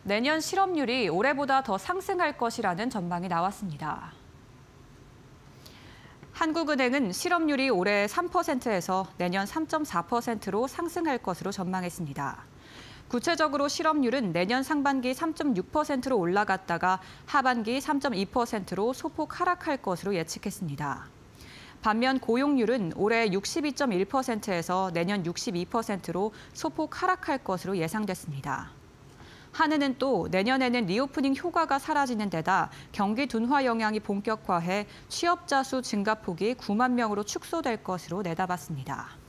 내년 실업률이 올해보다 더 상승할 것이라는 전망이 나왔습니다. 한국은행은 실업률이 올해 3%에서 내년 3.4%로 상승할 것으로 전망했습니다. 구체적으로 실업률은 내년 상반기 3.6%로 올라갔다가 하반기 3.2%로 소폭 하락할 것으로 예측했습니다. 반면 고용률은 올해 62.1%에서 내년 62%로 소폭 하락할 것으로 예상됐습니다. 한은은 또 내년에는 리오프닝 효과가 사라지는 데다 경기 둔화 영향이 본격화해 취업자 수 증가폭이 9만 명으로 축소될 것으로 내다봤습니다.